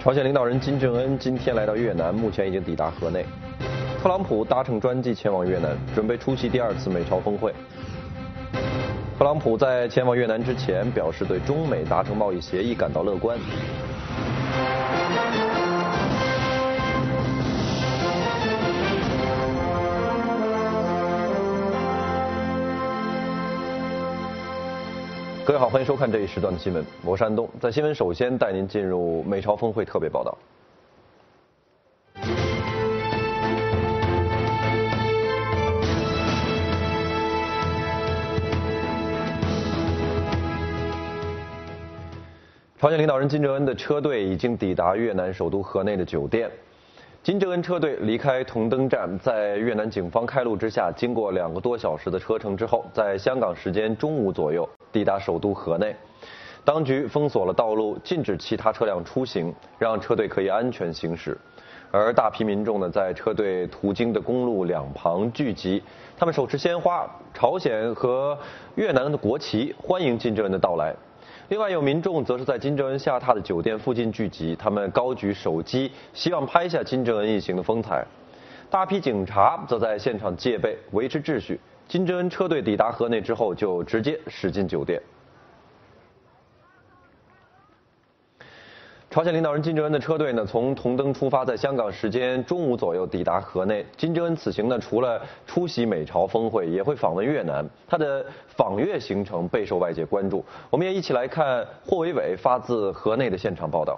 朝鲜领导人金正恩今天来到越南，目前已经抵达河内。特朗普搭乘专机前往越南，准备出席第2次美朝峰会。特朗普在前往越南之前表示，对中美达成贸易协议感到乐观。各位好，欢迎收看这一时段的新闻，我是安东。在新闻首先带您进入美朝峰会特别报道。朝鲜领导人金正恩的车队已经抵达越南首都河内的酒店。金正恩车队离开同登站，在越南警方开路之下，经过2个多小时的车程之后，在香港时间中午左右抵达首都河内。当局封锁了道路，禁止其他车辆出行，让车队可以安全行驶。而大批民众呢，在车队途经的公路两旁聚集，他们手持鲜花、朝鲜和越南的国旗，欢迎金正恩的到来。另外有民众则是在金正恩下榻的酒店附近聚集，他们高举手机，希望拍下金正恩一行的风采。大批警察则在现场戒备，维持秩序。金正恩车队抵达河内之后，就直接驶进酒店。朝鲜领导人金正恩的车队呢，从同登出发，在香港时间中午左右抵达河内。金正恩此行呢，除了出席美朝峰会，也会访问越南。他的访越行程备受外界关注。我们也一起来看霍维伟发自河内的现场报道。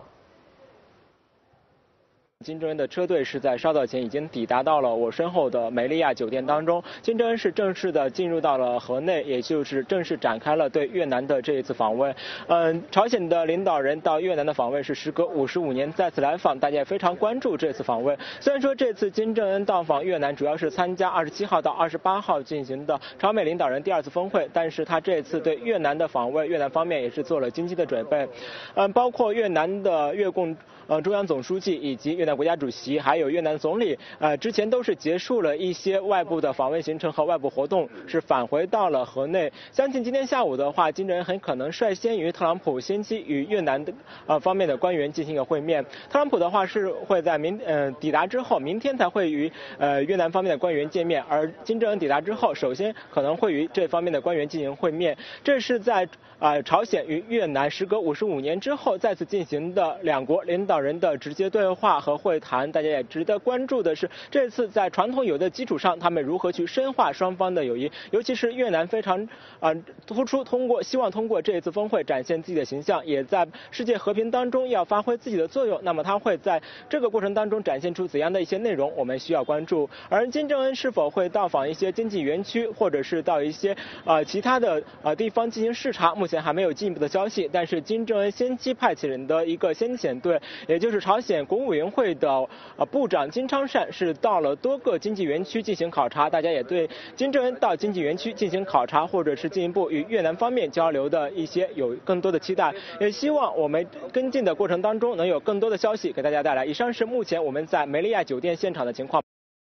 金正恩的车队是在稍早前已经抵达到了我身后的梅利亚酒店当中。金正恩是正式的进入到了河内，也就是正式展开了对越南的这一次访问。朝鲜的领导人到越南的访问是时隔55年再次来访，大家也非常关注这次访问。虽然说这次金正恩到访越南主要是参加27号到28号进行的朝美领导人第2次峰会，但是他这次对越南的访问，越南方面也是做了经济的准备。包括越南的越共中央总书记以及越南国家主席，还有越南总理，之前都是结束了一些外部的访问行程和外部活动，是返回到了河内。相信今天下午的话，金正恩很可能率先于特朗普先期与越南的方面的官员进行一个会面。特朗普的话是会在抵达之后，明天才会与越南方面的官员见面，而金正恩抵达之后，首先可能会与这方面的官员进行会面。这是在朝鲜与越南时隔55年之后再次进行的2国领导人的直接对话和会谈。大家也值得关注的是，这次在传统友谊的基础上，他们如何去深化双方的友谊，尤其是越南非常突出希望通过这次峰会展现自己的形象，也在世界和平当中要发挥自己的作用。那么他会在这个过程当中展现出怎样的一些内容，我们需要关注。而金正恩是否会到访一些经济园区，或者是到一些其他的地方进行视察，目前还没有进一步的消息。但是金正恩先期派遣人的一个先遣队，也就是朝鲜国务委员会的部长金昌善是到了多个经济园区进行考察。大家也对金正恩到经济园区进行考察，或者是进一步与越南方面交流的一些有更多的期待，也希望我们跟进的过程当中能有更多的消息给大家带来。以上是目前我们在梅利亚酒店现场的情况。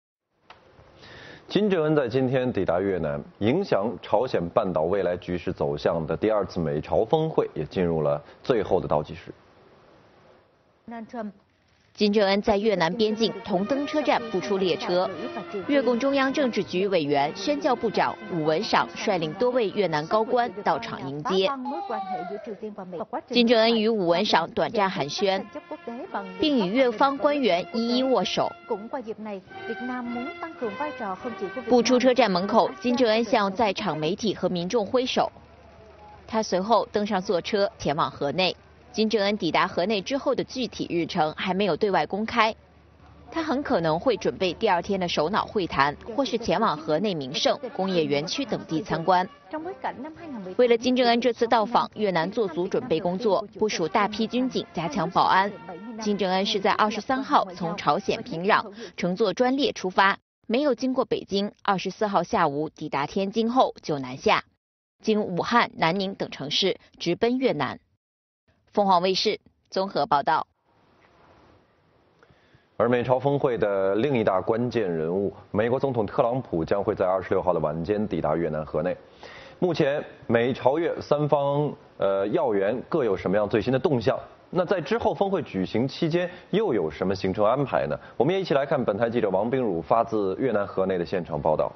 金正恩在今天抵达越南，影响朝鲜半岛未来局势走向的第2次美朝峰会也进入了最后的倒计时。 金正恩在越南边境同登车站步出列车，越共中央政治局委员、宣教部长武文赏率领多位越南高官到场迎接。金正恩与武文赏短暂寒暄，并与越方官员一一握手。步出车站门口，金正恩向在场媒体和民众挥手。他随后登上座车前往河内。金正恩抵达河内之后的具体日程还没有对外公开，他很可能会准备第2天的首脑会谈，或是前往河内名胜、工业园区等地参观。为了金正恩这次到访，越南做足准备工作，部署大批军警加强保安。金正恩是在23号从朝鲜平壤乘坐专列出发，没有经过北京，24号下午抵达天津后就南下，经武汉、南宁等城市直奔越南。凤凰卫视综合报道。 而美朝峰会的另一大关键人物，美国总统特朗普将会在26号的晚间抵达越南河内。目前，美朝越3方要员各有什么样最新的动向？ 那在之后峰会举行期间又有什么行程安排呢？我们也一起来看本台记者王冰茹发自越南河内的现场报道。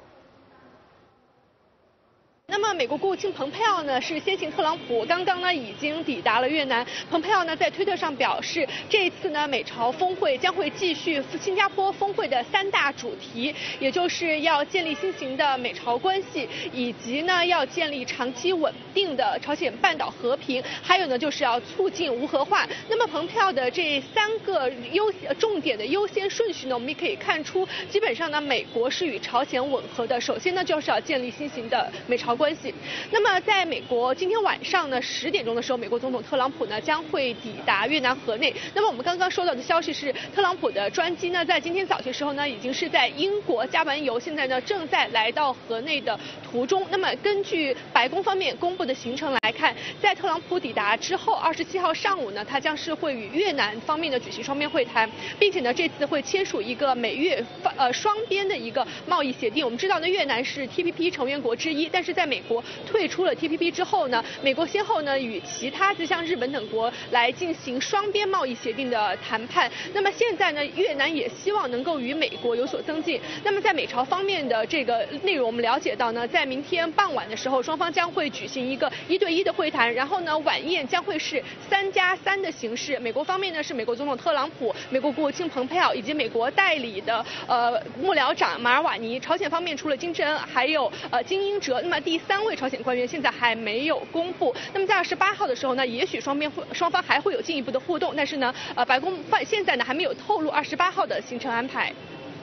那么，美国国务卿蓬佩奥呢是先行特朗普，刚刚呢已经抵达了越南。蓬佩奥呢在推特上表示，这一次呢美朝峰会将会继续新加坡峰会的3大主题，也就是要建立新型的美朝关系，以及呢要建立长期稳定的朝鲜半岛和平，还有呢就是要促进无核化。那么蓬佩奥的这3个重点的优先顺序呢，我们也可以看出，基本上呢美国是与朝鲜吻合的。首先呢就是要建立新型的美朝关系。那么在美国今天晚上呢10点钟的时候，美国总统特朗普呢将会抵达越南河内。那么我们刚刚收到的消息是，特朗普的专机呢在今天早些时候呢已经是在英国加完油，现在呢正在来到河内的途中。那么根据白宫方面公布的行程来看，在特朗普抵达之后，27号上午呢，他将是会与越南方面的举行双边会谈，并且呢这次会签署一个美越双边的一个贸易协定。我们知道呢，越南是 TPP 成员国之一，但是在美国退出了 TPP 之后呢，美国先后呢与其他就像日本等国来进行双边贸易协定的谈判。那么现在呢，越南也希望能够与美国有所增进。那么在美朝方面的这个内容，我们了解到呢，在明天傍晚的时候，双方将会举行一个1对1的会谈，然后呢，晚宴将会是3+3的形式。美国方面呢是美国总统特朗普、美国国务卿蓬佩奥以及美国代理的幕僚长马尔瓦尼。朝鲜方面除了金正恩，还有金英哲。那么第3位朝鲜官员现在还没有公布。那么在28号的时候呢，也许双方还会有进一步的互动，但是呢，白宫现在呢还没有透露28号的行程安排。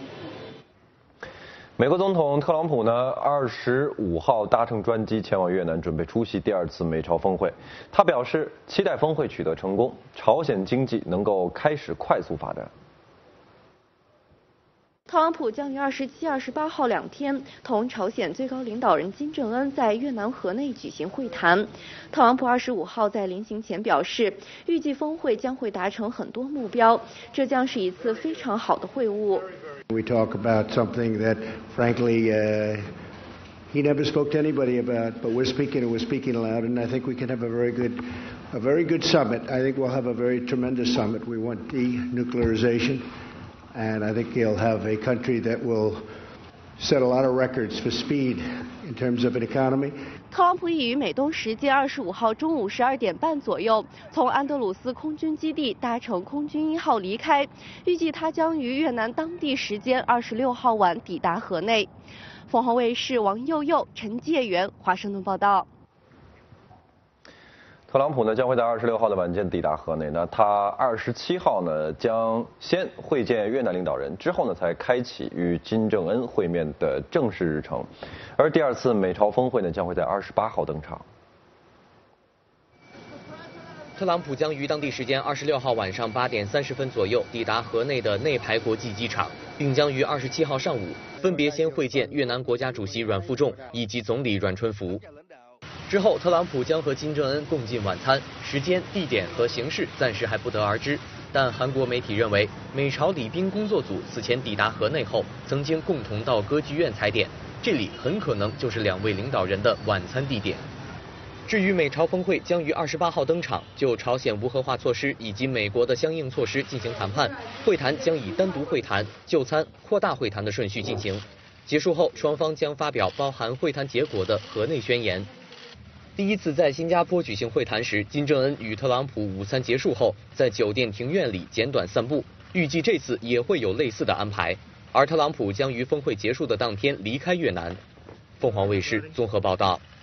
美国总统特朗普呢25号搭乘专机前往越南，准备出席第2次美朝峰会。他表示，期待峰会取得成功，朝鲜经济能够开始快速发展。 特朗普将于27、28号2天同朝鲜最高领导人金正恩在越南河内举行会谈。特朗普25号在临行前表示，预计峰会将会达成很多目标，这将是一次非常好的会晤。 We talk about something that, frankly, he never spoke to anybody about, but we're speaking and we're speaking aloud, and I think we can have a very good summit. I think we'll have a very tremendous summit. We want denuclearization, and I think you'll have a country that will set a lot of records for speed in terms of an economy. 特朗普已于美东时间25号中午12点半左右从安德鲁斯空军基地搭乘空军1号离开，预计他将于越南当地时间26号晚抵达河内。凤凰卫视王佑佑、陈介元华盛顿报道。 特朗普呢将会在26号的晚间抵达河内，那他27号呢将先会见越南领导人，之后呢才开启与金正恩会面的正式日程，而第2次美朝峰会呢将会在28号登场。 特朗普将于当地时间26号晚上8点30分左右抵达河内的内排国际机场，并将于27号上午分别先会见越南国家主席阮富仲以及总理阮春福。之后，特朗普将和金正恩共进晚餐，时间、地点和形式暂时还不得而知。但韩国媒体认为，美朝礼宾工作组此前抵达河内后，曾经共同到歌剧院踩点，这里很可能就是2位领导人的晚餐地点。至于美朝峰会将于28号登场，就朝鲜无核化措施以及美国的相应措施进行谈判，会谈将以单独会谈、就餐、扩大会谈的顺序进行。结束后，双方将发表包含会谈结果的河内宣言。第1次在新加坡举行会谈时，金正恩与特朗普午餐结束后，在酒店庭院里简短散步，预计这次也会有类似的安排。而特朗普将于峰会结束的当天离开越南。凤凰卫视综合报道。